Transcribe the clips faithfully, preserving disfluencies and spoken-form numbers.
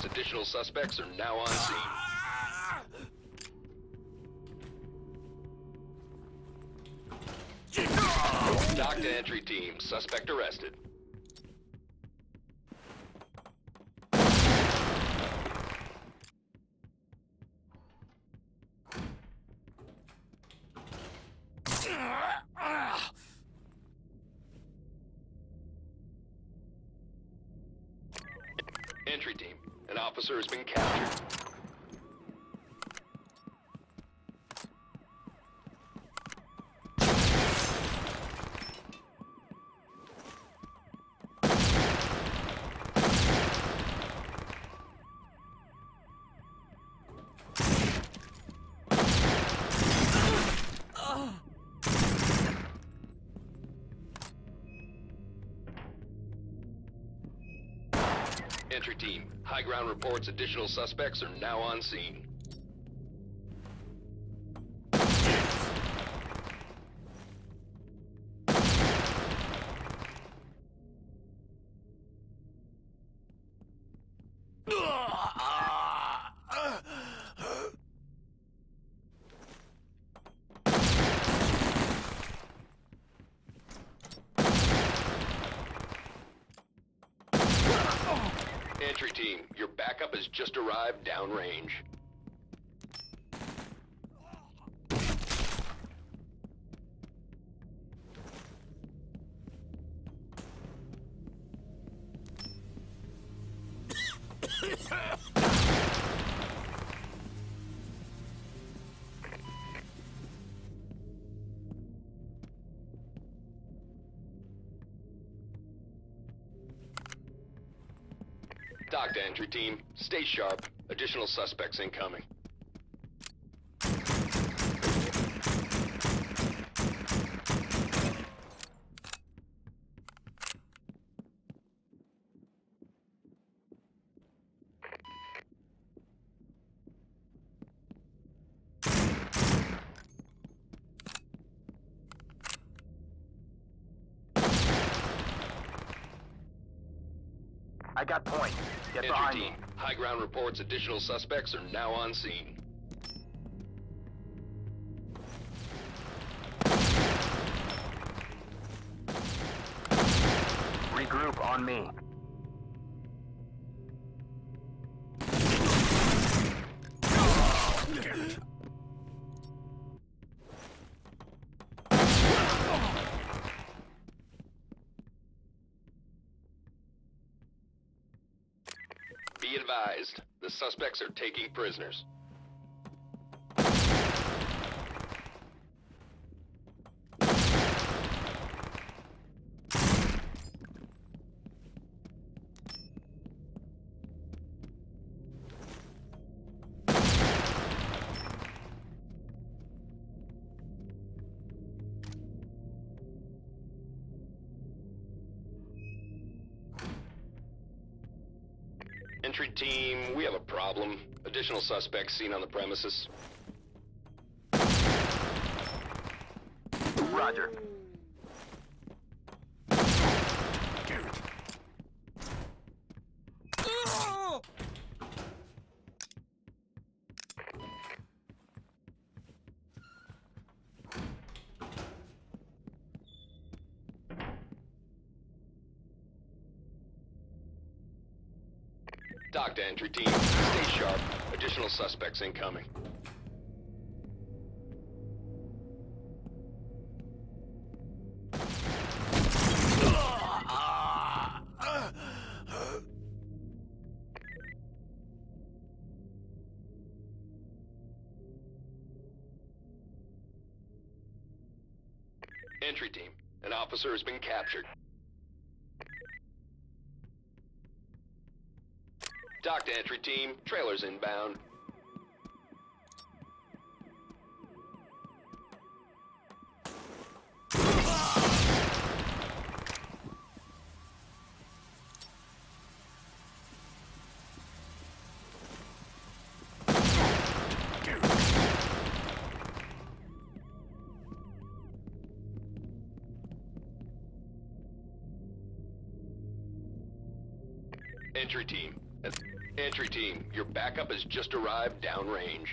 reports additional suspects are now on scene. Dock to entry team. Suspect arrested. Entry team. An officer has been captured. Entry team. High ground reports additional suspects are now on scene. Entry team, your backup has just arrived downrange. Dock to entry team. Stay sharp. Additional suspects incoming. I got point. Get Entry behind team. me. High ground reports additional suspects are now on scene. Regroup on me. Be advised, the suspects are taking prisoners. Entry team, we have a problem. Additional suspects seen on the premises. Roger. Garrett. Dock to entry team. Stay sharp. Additional suspects incoming. Entry team. An officer has been captured. Dock to entry team. Trailers inbound. Entry team. Entry team, your backup has just arrived downrange.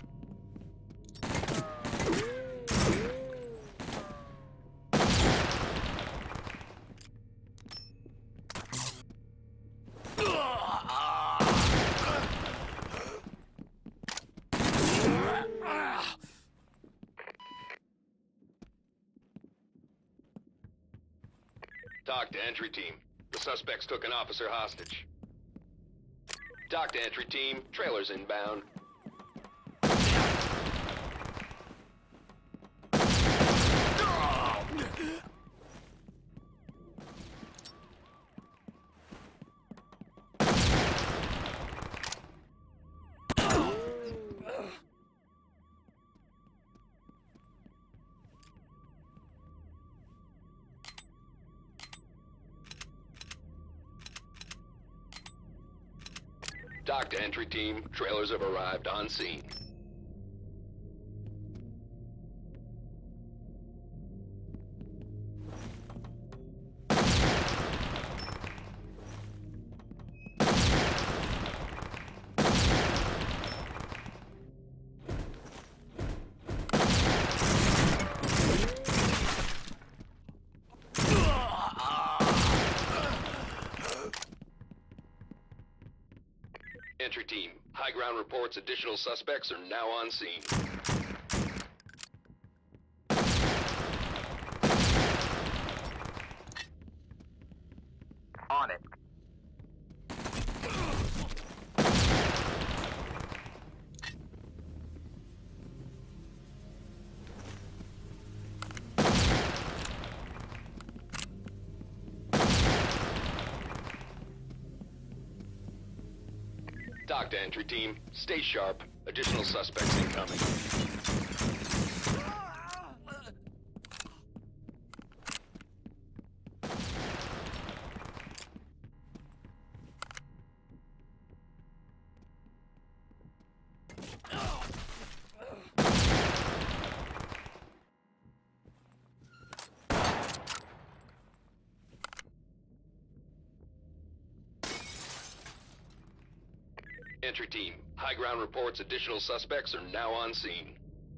Talk to entry team. The suspects took an officer hostage. Talk to entry team. Trailers inbound. Talk to entry team. Trailers have arrived on scene. Entry team, high ground reports additional suspects are now on scene. On it. Talk to entry team. Stay sharp. Additional suspects incoming. Entry team, high ground reports additional suspects are now on scene.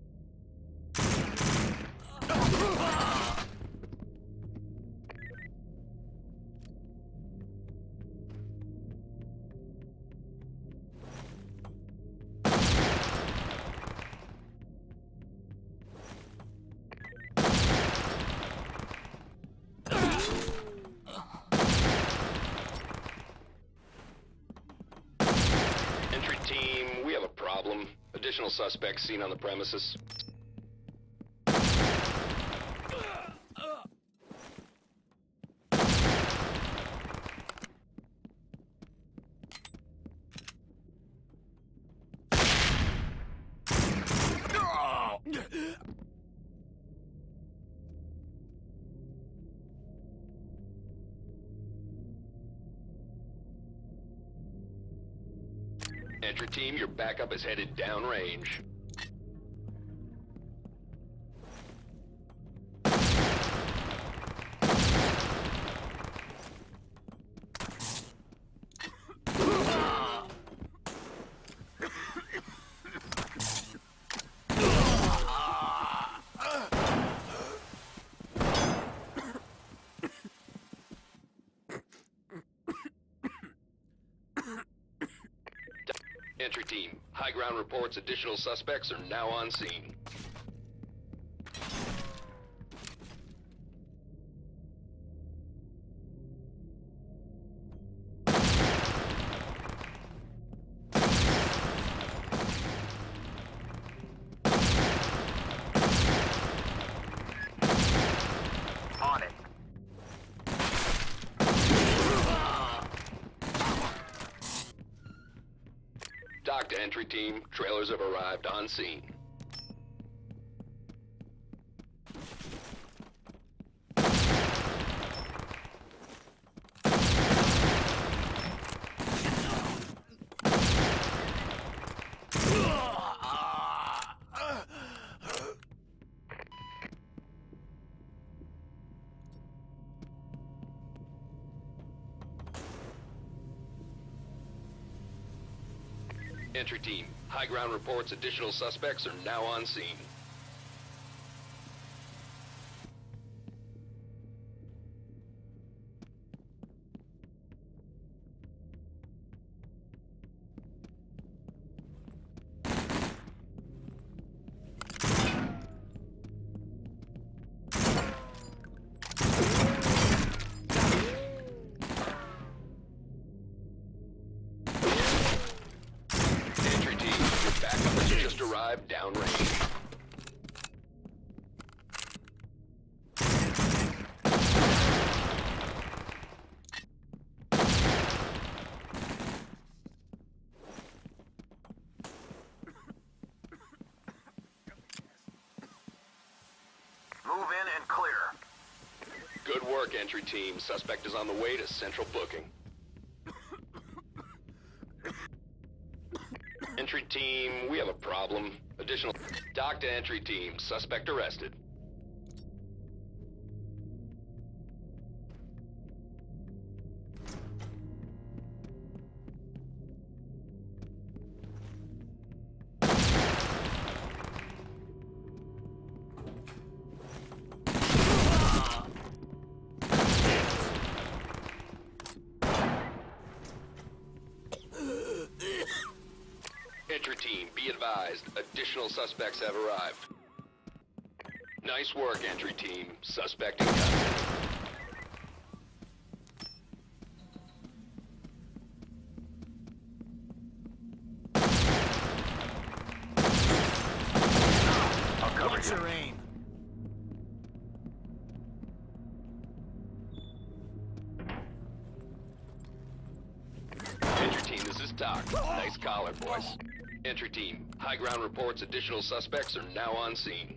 Entry team, we have a problem. Additional suspects seen on the premises. Entry team, your backup is headed downrange. Entry team, high ground reports additional suspects are now on scene. On it. Talk to entry team. Trailers have arrived on scene. Entry team, high ground reports additional suspects are now on scene. Arrived downrange. Move in and clear. Good work, entry team. Suspect is on the way to central booking. Entry team, we have a problem. Additional... Dock to entry team. Suspect arrested. Entry team, be advised, additional suspects have arrived. Nice work, entry team. Suspect in custody. I'll cover What's you. your aim? Entry team, this is Doc. Nice collar, boys. Entry team, high ground reports additional suspects are now on scene.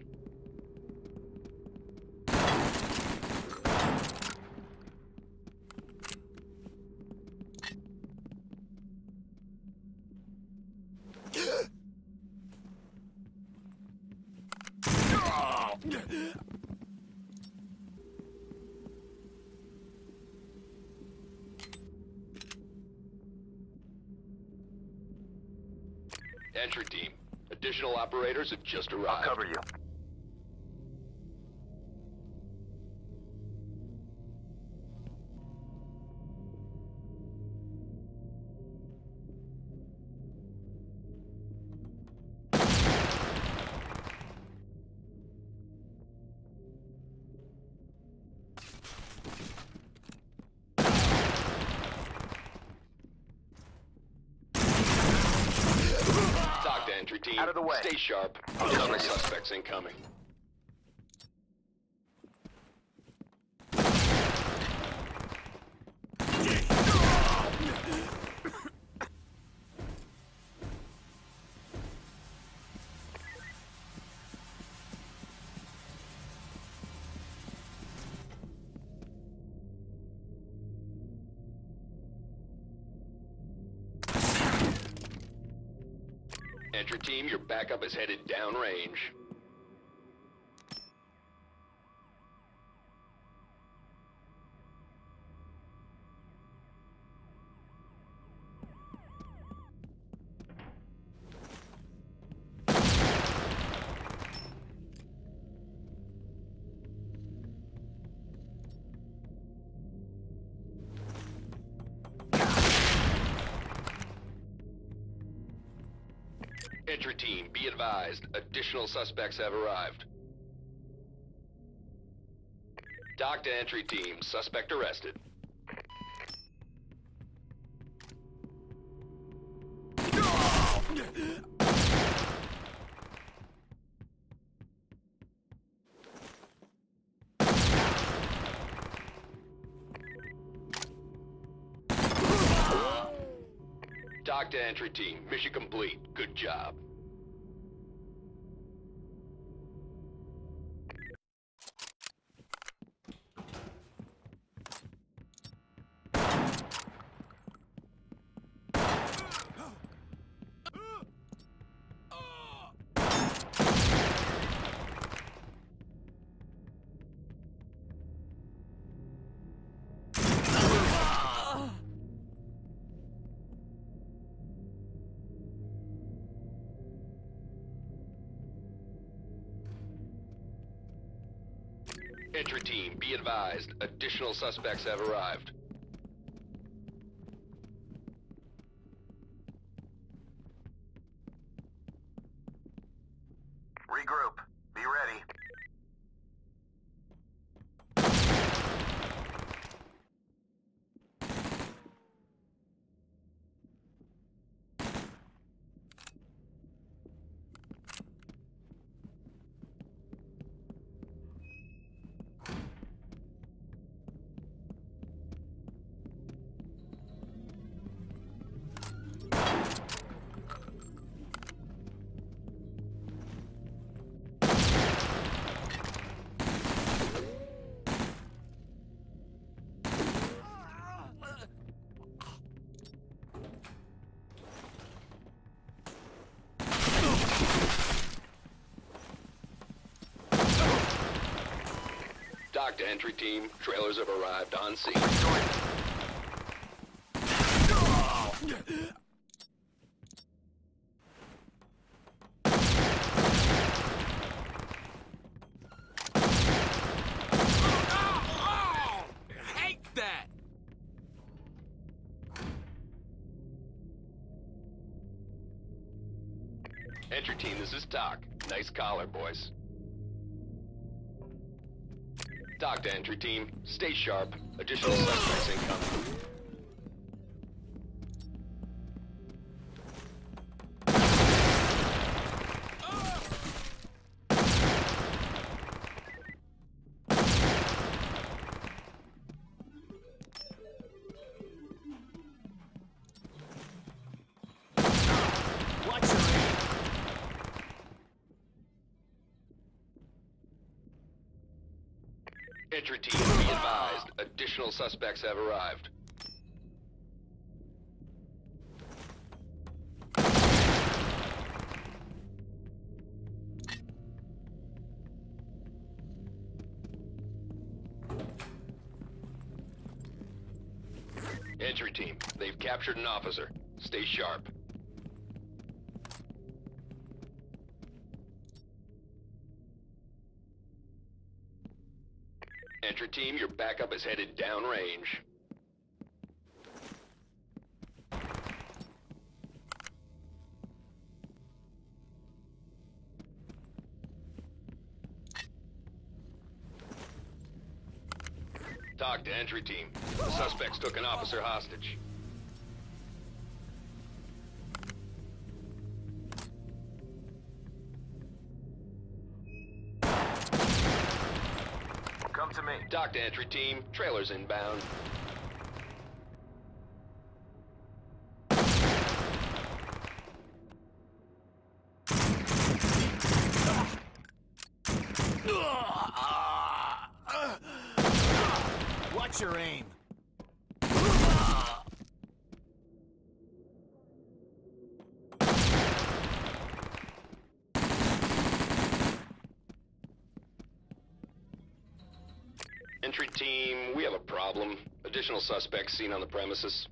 Entry team, additional operators have just I'll arrived. cover you. Dock to entry team. Out of the way. Stay sharp. I'll cover Additional you. suspects incoming. Entry team, your backup is headed downrange. Entry team, be advised, additional suspects have arrived. Dock to entry team, suspect arrested. Dock to entry team, mission complete. Good job. Entry team, be advised. Additional suspects have arrived. Regroup. Be ready. Dock to entry team. Trailers have arrived on scene. Hate that! Entry team, this is Doc. Nice collar, boys. Dock to entry team. Stay sharp. Additional suspects incoming. Watch your aim. Entry team, be advised. Additional suspects have arrived. Entry team, they've captured an officer. Stay sharp. Entry team, your backup is headed downrange. Talk to entry team. The suspects took an officer hostage. Come to me. Dock to entry team. Trailers inbound. Watch your aim. Entry team, we have a problem. Additional suspects seen on the premises.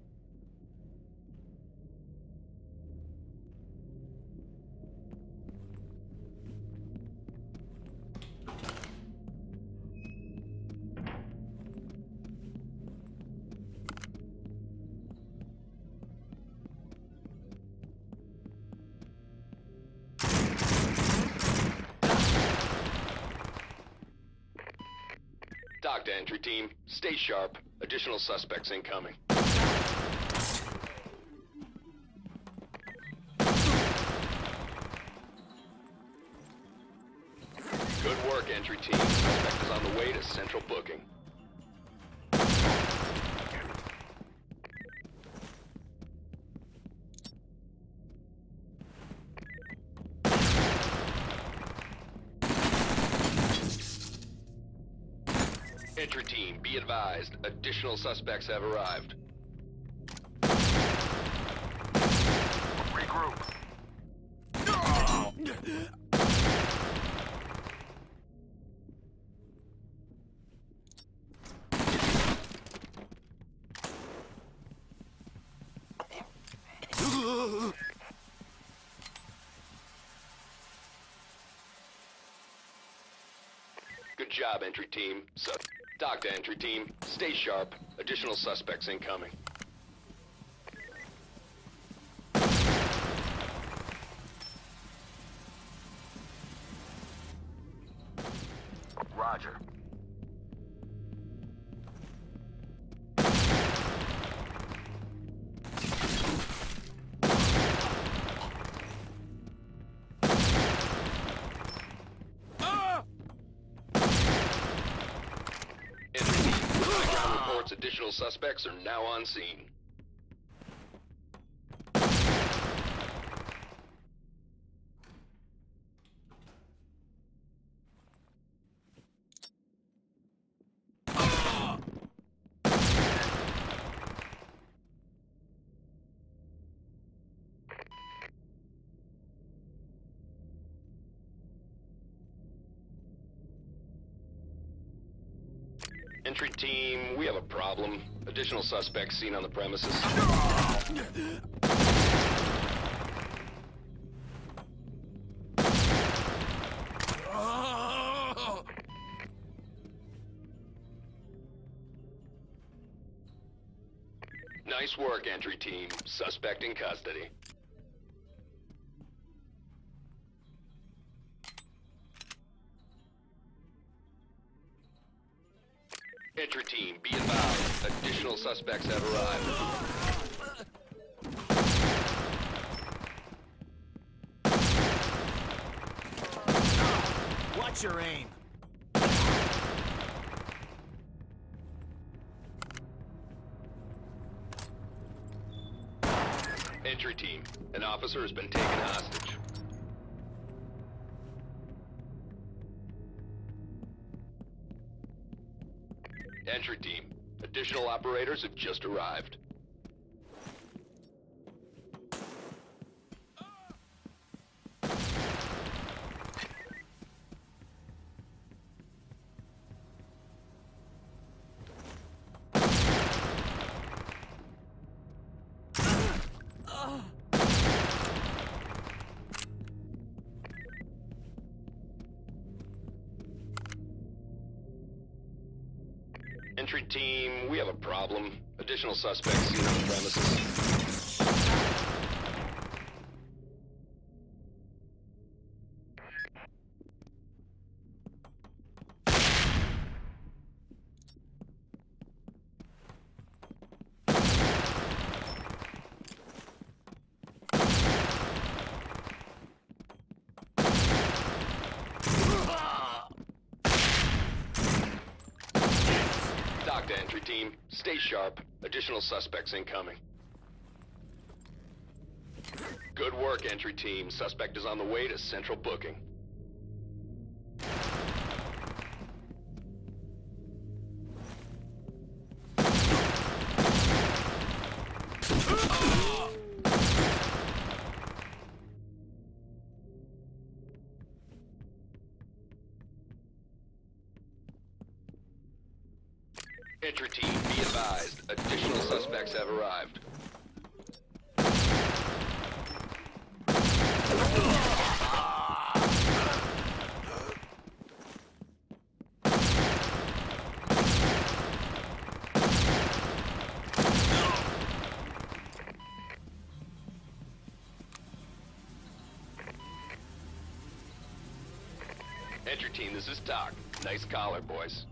Dock to entry team. Stay sharp. Additional suspects incoming. Good work, entry team. Suspect is on the way to central booking. Entry team, be advised. Additional suspects have arrived. Regroup. Good job, entry team. So, Dock to entry team. Stay sharp. Additional suspects incoming. Roger. Ah! Entry team. High ground reports additional suspects are now on scene. Entry team, we have a problem. Additional suspects seen on the premises. Ah! Nice work, entry team. Suspect in custody. Entry team, be advised. Additional suspects have arrived. Watch your aim. Entry team, an officer has been taken hostage. Entry team, additional operators have just arrived. Entry team, we have a problem. Additional suspects seen on the premises. Dock to entry team. Stay sharp. Additional suspects incoming. Good work, entry team. Suspect is on the way to central booking. Entry team, be advised. Additional suspects have arrived. Entry team, this is Doc. Nice collar, boys.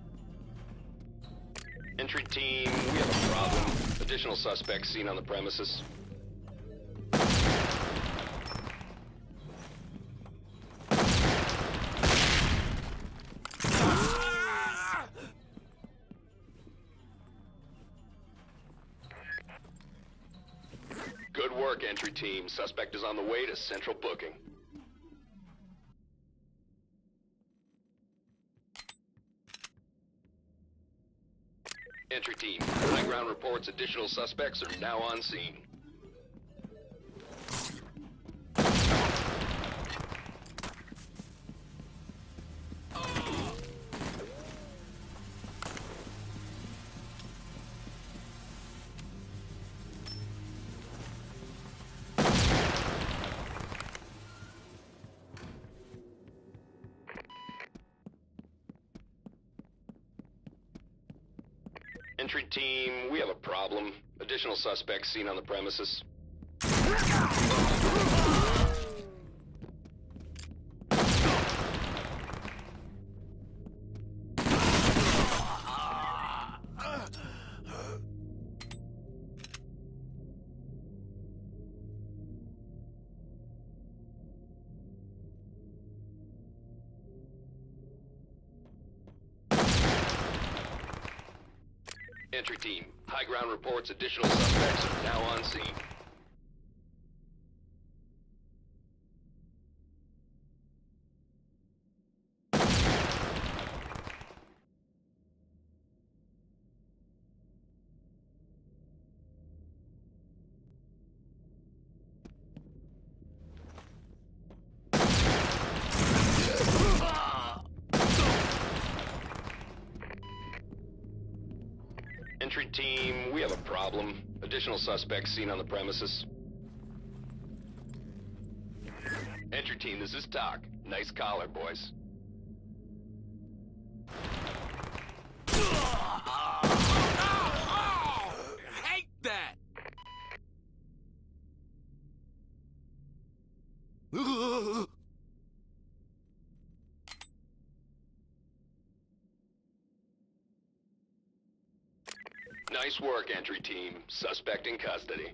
Entry team, we have a problem. Additional suspects seen on the premises. Good work, entry team. Suspect is on the way to central booking. Entry team, high ground reports additional suspects are now on scene. Entry team, we have a problem. Additional suspects seen on the premises. Entry team, high ground reports additional suspects are now on scene. Entry team, we have a problem. Additional suspects seen on the premises. Entry team, this is Doc. Nice collar, boys. Hate that! Nice work, entry team. Suspect in custody.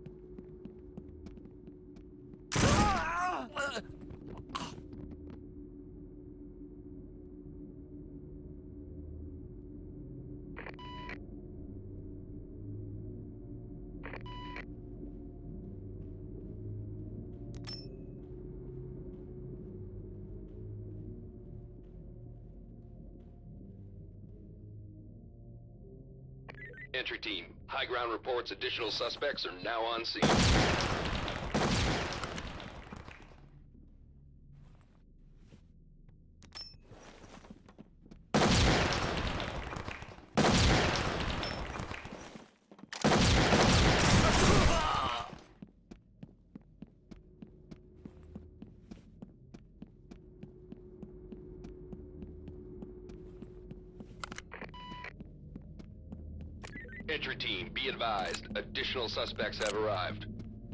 Entry team, high ground reports additional suspects are now on scene. Entry team, be advised, additional suspects have arrived.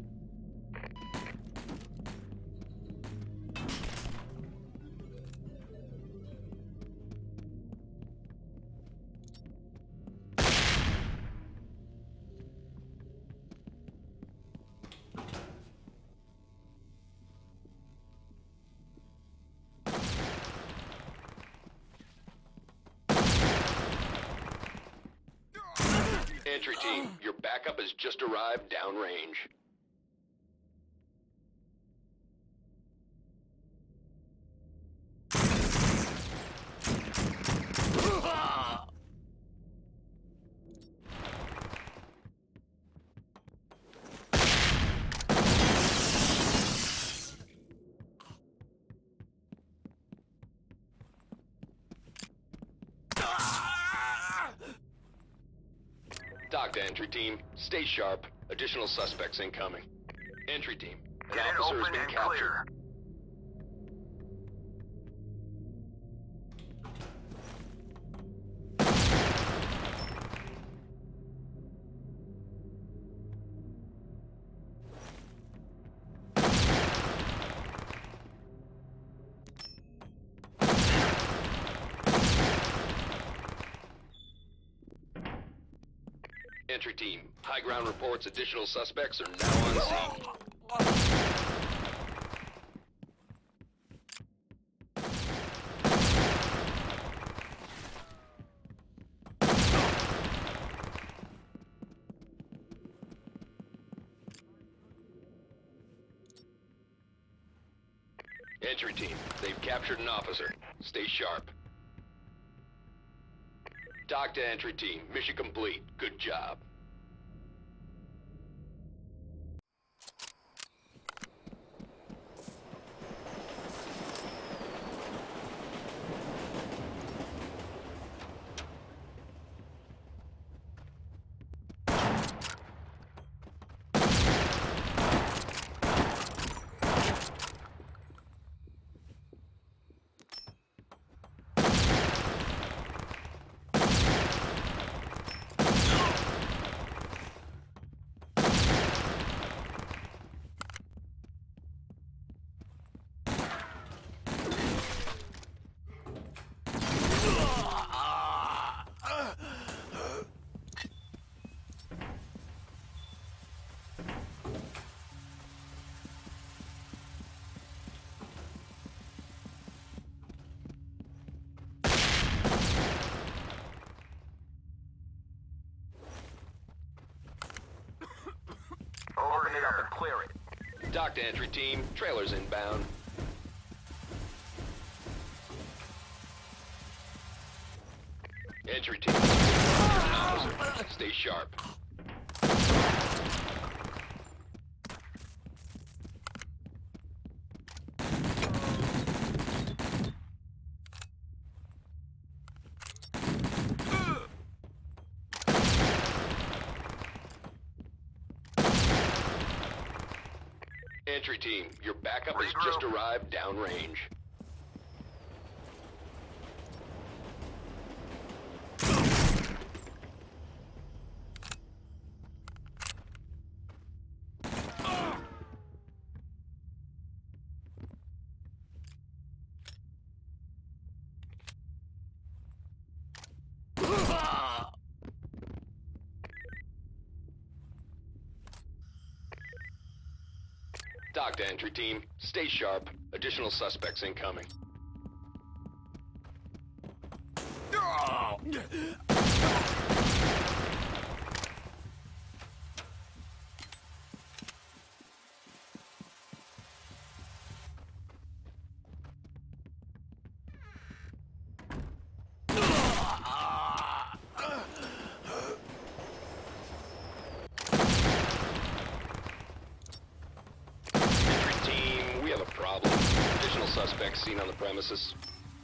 Entry team, your backup has just arrived downrange. Doc to entry team, stay sharp. Additional suspects incoming. Entry team, an Get it officer has open been and captured. clear. Entry team, high ground reports additional suspects are now on scene. Entry team, they've captured an officer. Stay sharp. Doc to entry team, mission complete. Good job. Dock to entry team. Trailers inbound. Entry team. Officer. Stay sharp. Entry team, your backup has Regroup. just arrived downrange. Dock to entry team. Stay sharp. Additional suspects incoming. Problem. Additional suspects seen on the premises.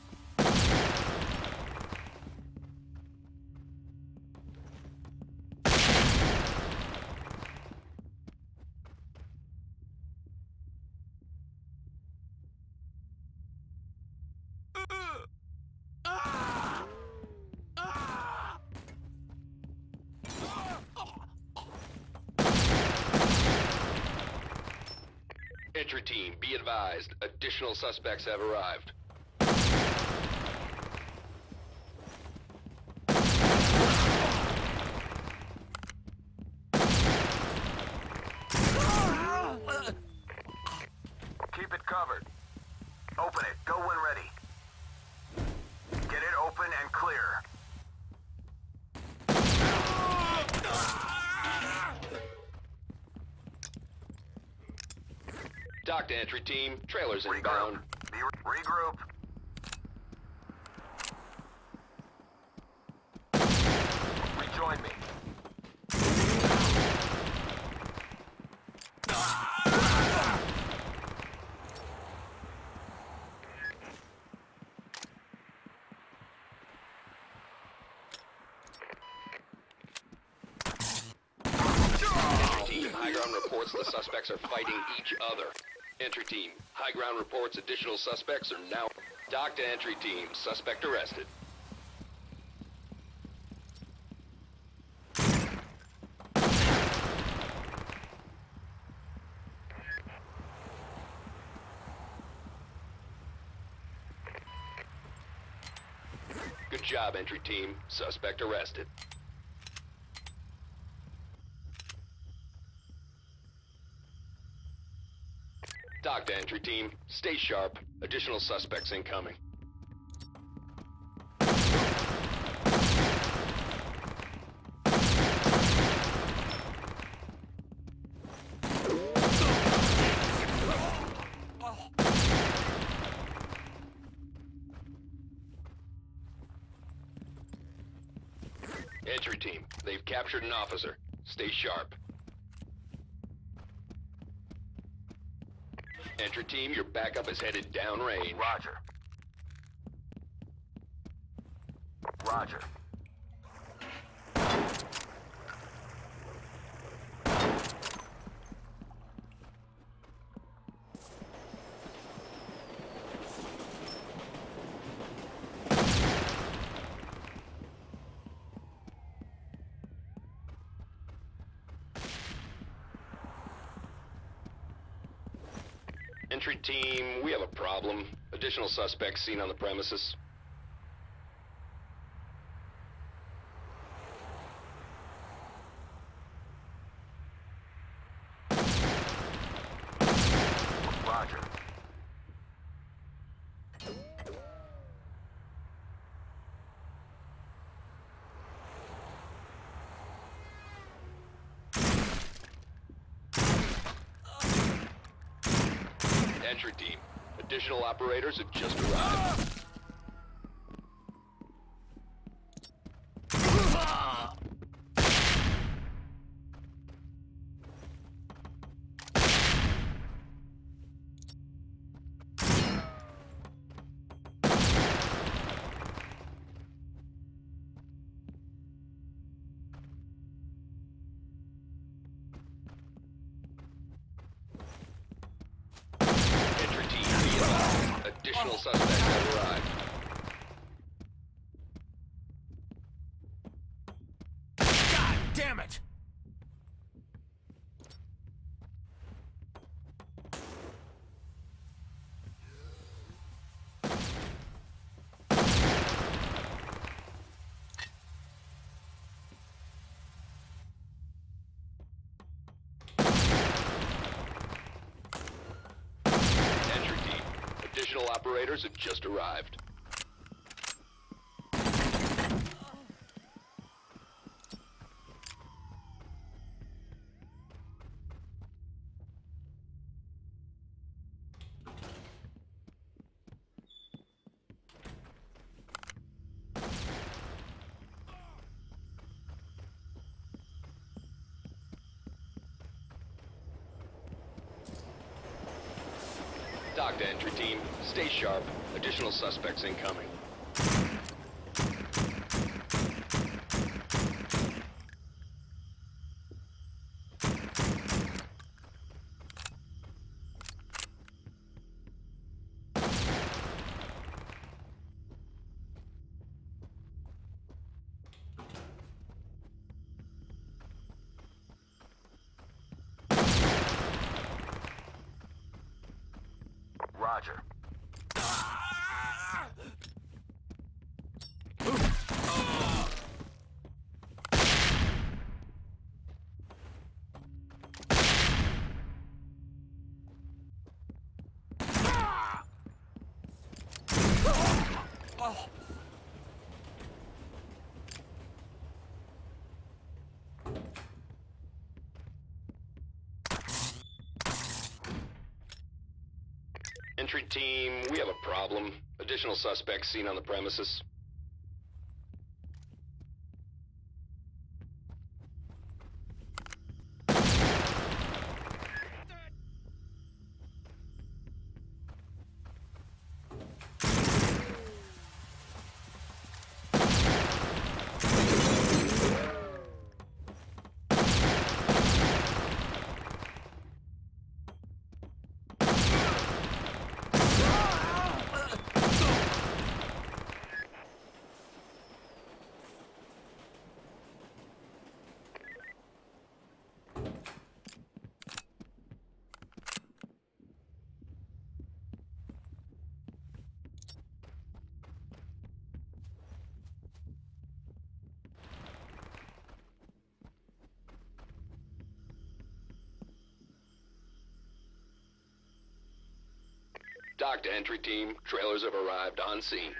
Entry team, be advised. Additional suspects have arrived. Keep it covered. Open it. Go when ready. Get it open and clear. Dock to entry team. Trailers Regroup. inbound. Be re regroup. Rejoin me. Entry team, high ground reports the suspects are fighting each other. Entry team, high ground reports additional suspects are now... Dock to entry team, suspect arrested. Good job, entry team. Suspect arrested. Dock to entry team. Stay sharp. Additional suspects incoming. Entry team. They've captured an officer. Stay sharp. Entry team, your backup is headed downrange. Roger. Roger. Entry team, we have a problem. Additional suspects seen on the premises. Roger. Entry team, additional operators have just arrived. Additional suspects have arrived. God damn it! Additional operators have just arrived. Dock to entry team. Stay sharp. Additional suspects incoming. Roger. Entry team, we have a problem. Additional suspects seen on the premises. Dock to entry team. Trailers have arrived on scene.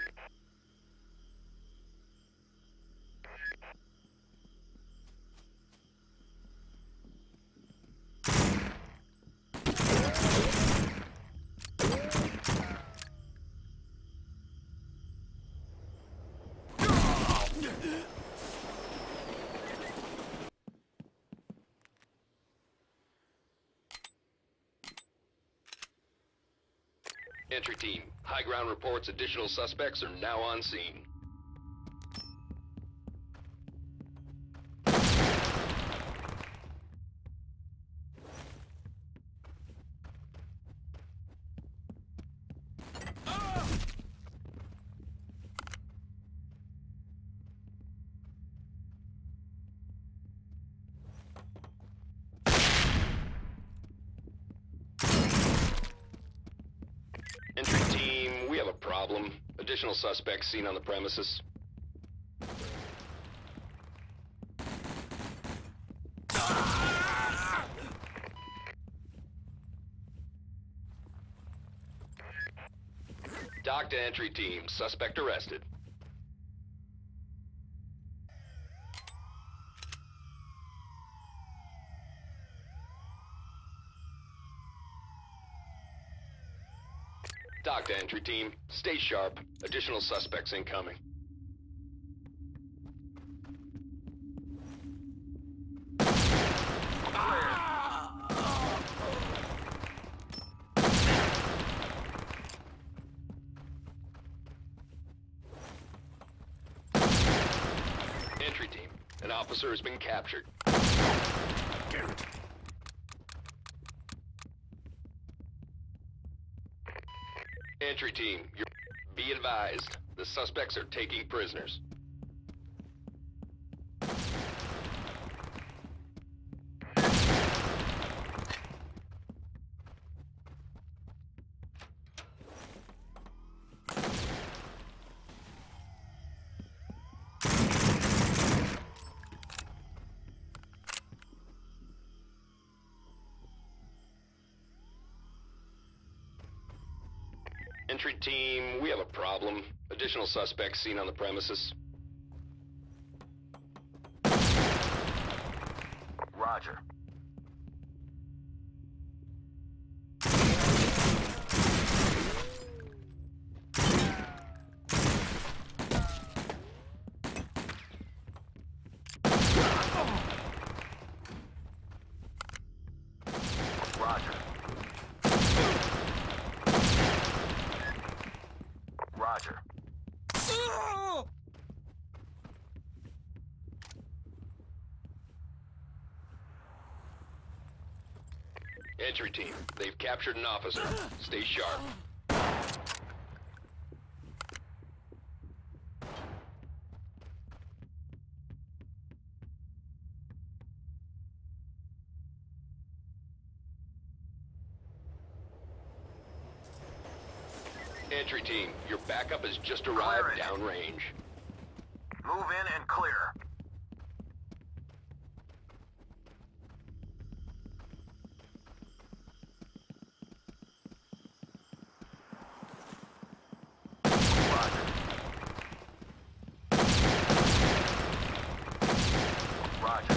Entry team, high ground reports additional suspects are now on scene. Entry team, we have a problem. Additional suspects seen on the premises. Dock to entry team, suspect arrested. Dock to entry team. Stay sharp. Additional suspects incoming. Entry team. An officer has been captured. Damn it. Entry team, you're... be advised. The suspects are taking prisoners. Entry team, we have a problem. Additional suspects seen on the premises. Roger. Roger. Roger. Entry team, they've captured an officer. Stay sharp. Entry team, your backup has just arrived downrange. Move in and clear. Roger. Roger.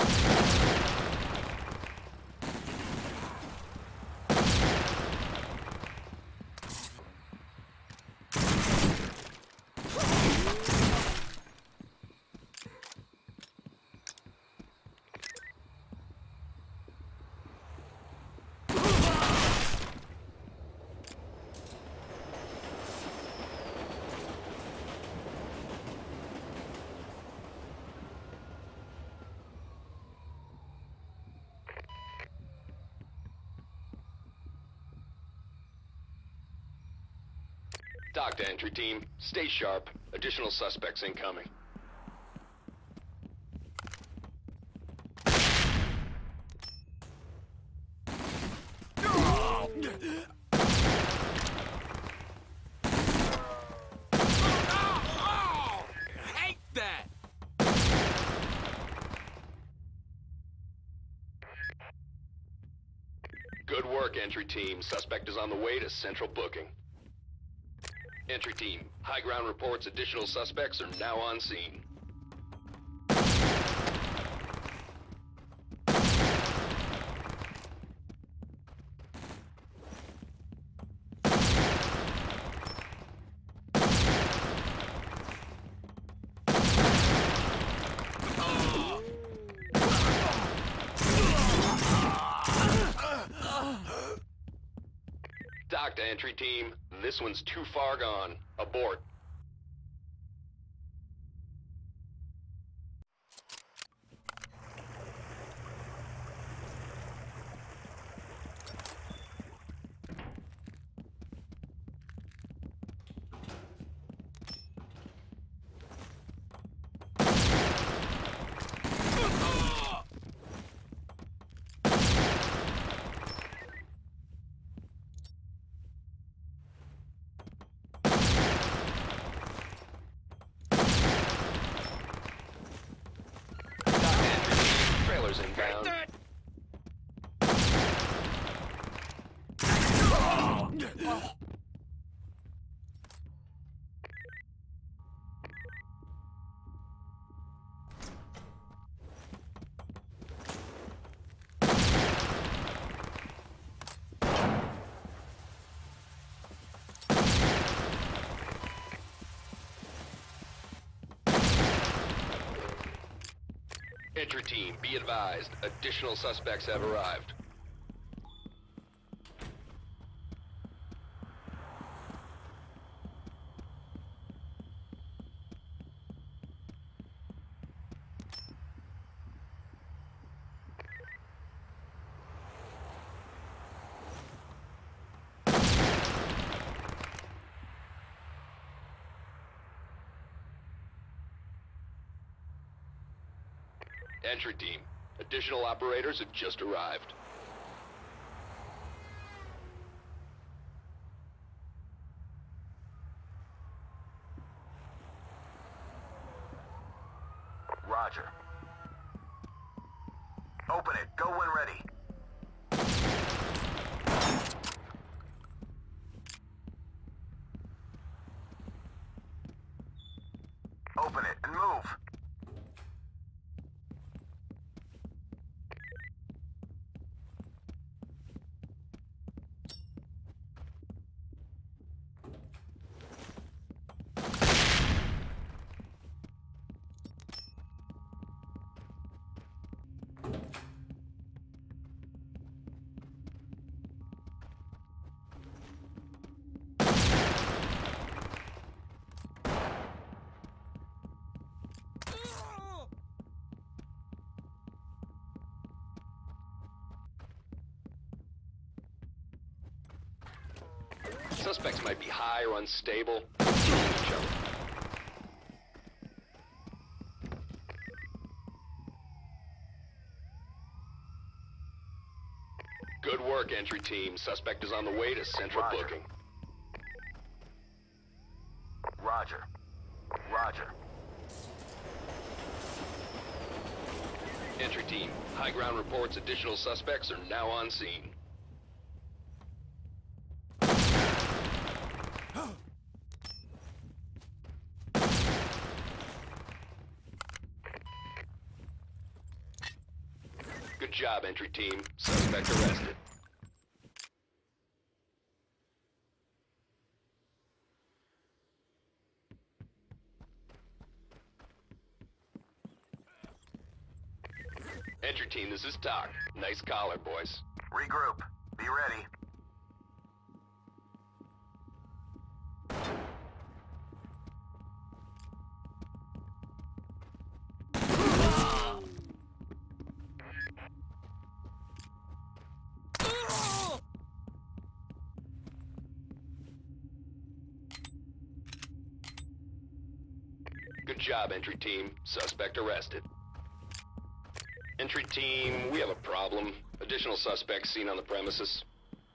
Dock to entry team. Stay sharp. Additional suspects incoming. Hate that! Good work, entry team. Suspect is on the way to central booking. Entry team, high ground reports additional suspects are now on scene. Dock to entry team. This one's too far gone. Abort. Entry team, be advised. Additional suspects have arrived. Entry team, additional operators have just arrived. Roger. Open it. Go when ready. Open it and move. Suspects might be high or unstable, killing each other. Good work, entry team. Suspect is on the way to central Roger. booking. Roger. Roger. Entry team, high ground reports additional suspects are now on scene. Good job, entry team. Suspect arrested. Entry team, this is Doc. Nice collar, boys. Regroup. Be ready. Good job, entry team. Suspect arrested. Entry team, we have a problem. Additional suspects seen on the premises.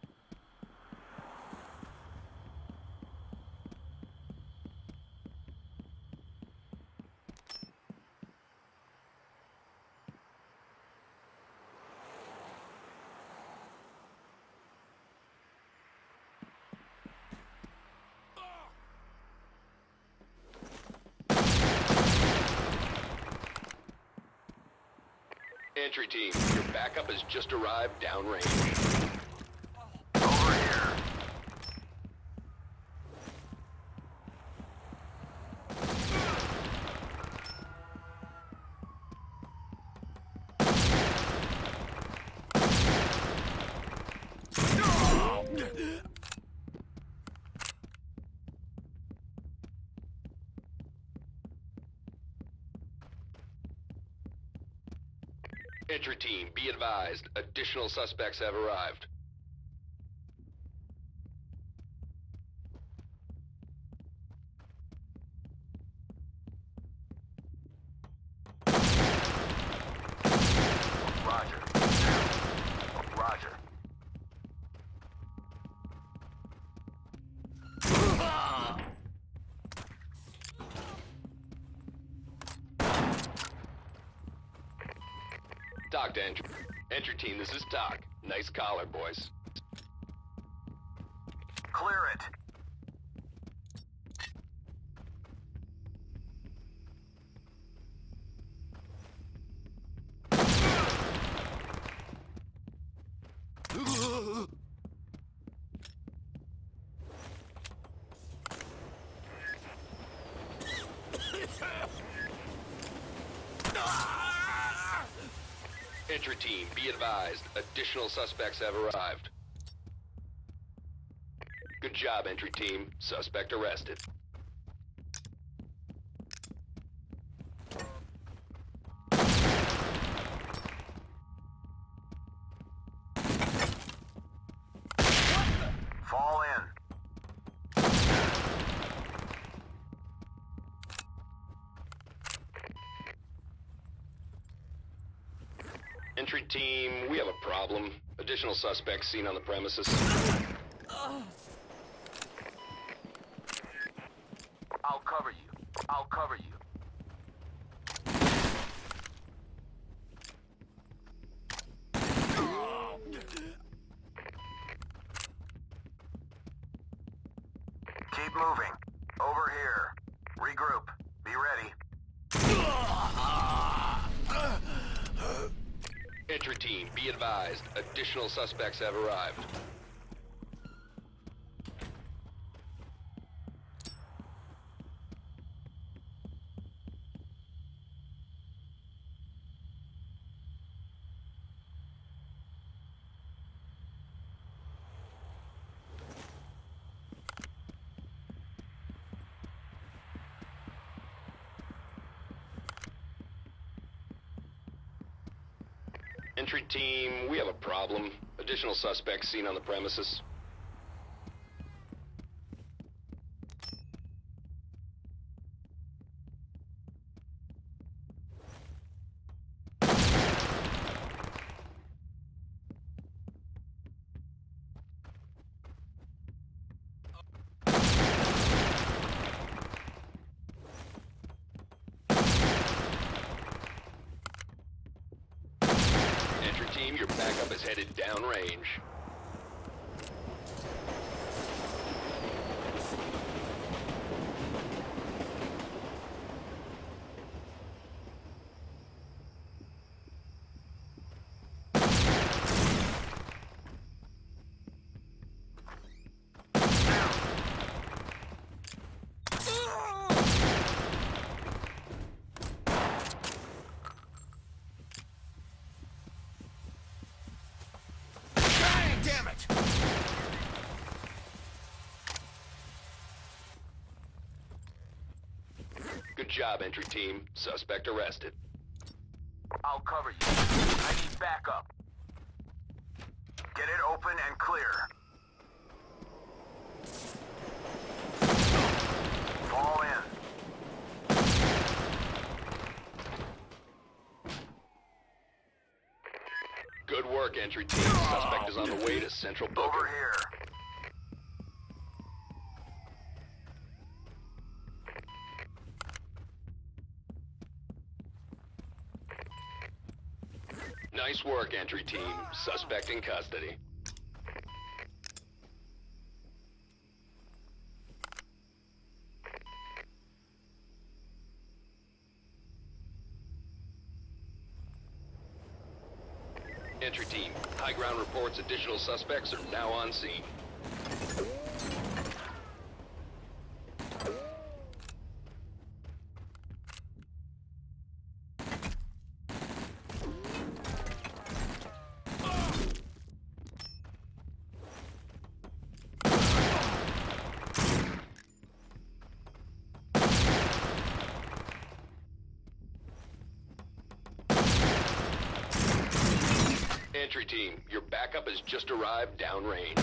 Entry team, your backup has just arrived downrange. Over here. Entry team, be advised. Additional suspects have arrived. Roger. Roger. Doc to entry. Entry team, this is Doc. Nice collar, boys. Clear it. Entry team, be advised. Additional suspects have arrived. Good job, entry team. Suspect arrested. Fall in. Entry team, we have a problem. Additional suspects seen on the premises. I'll cover you. I'll cover you. Keep moving. Over here. Regroup. Be ready. Entry team, be advised. Additional suspects have arrived. Entry team, we have a problem. Additional suspects seen on the premises. Entry team, your backup is headed downrange. Damn it! Good job, entry team. Suspect arrested. I'll cover you. I need backup. Get it open and clear. Fall in. Good work, entry team. Suspect is on the way to Central Booking. Over here. Nice work, entry team. Suspect in custody. Entry team, high ground reports additional suspects are now on scene. Entry team, your backup has just arrived downrange.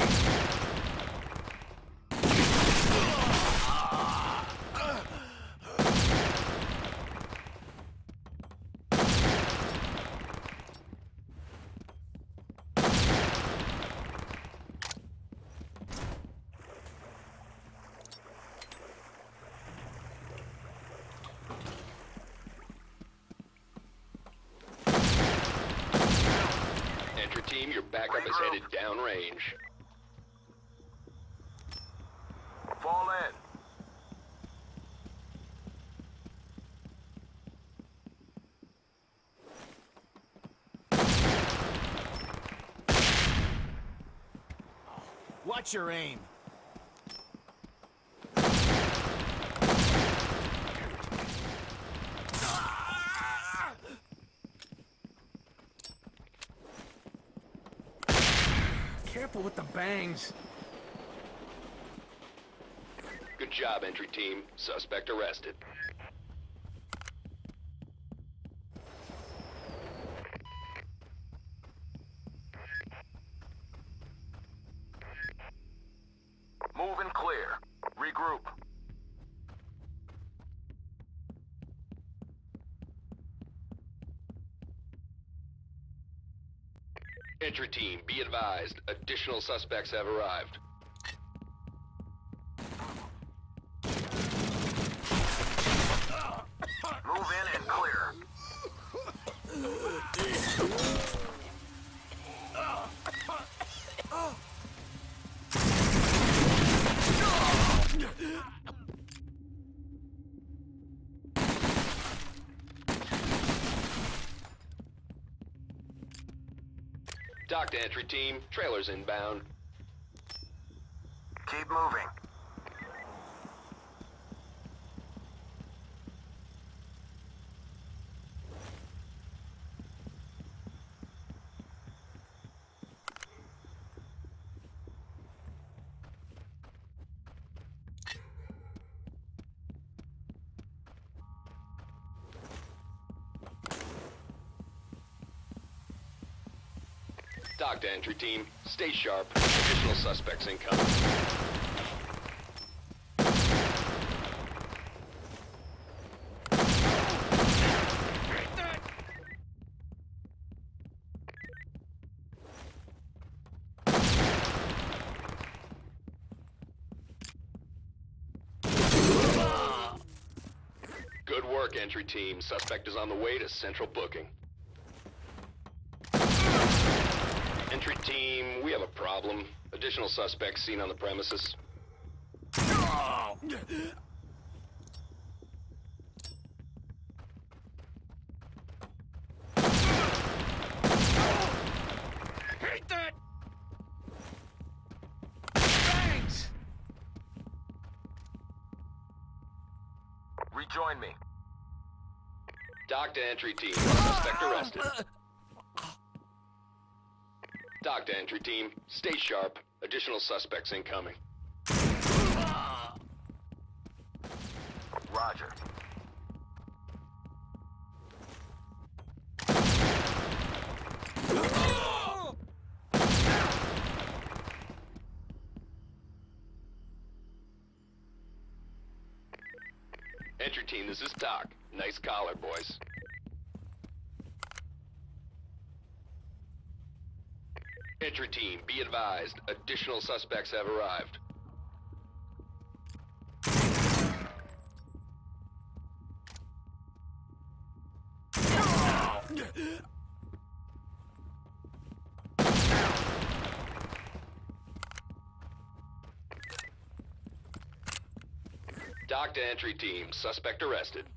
Entry team, your backup is headed downrange. Fall in. Watch your aim. careful with the bangs. Good job, entry team. Suspect arrested. Move and clear. Regroup. Entry team, be advised. Additional suspects have arrived. Move in and clear. Dock to entry team. Trailers inbound. Keep moving. Dock to entry team. Stay sharp. Additional suspects incoming. Good work, entry team. Suspect is on the way to central booking. Entry team, we have a problem. Additional suspects seen on the premises. Hate that! Bangs! Rejoin me. Dock to entry team. Suspect arrested. Dock to entry team. Stay sharp. Additional suspects incoming. Roger. Entry team, this is Doc. Nice collar, boys. Entry team, be advised. Additional suspects have arrived. Dock to entry team. Suspect arrested.